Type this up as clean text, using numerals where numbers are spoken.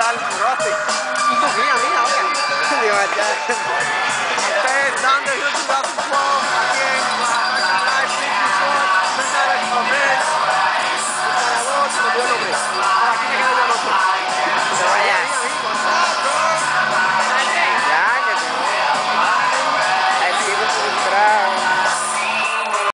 tal, Rossi? Mía, oye. Ustedes están desde el 2012 aquí en Oaxaca Live 54.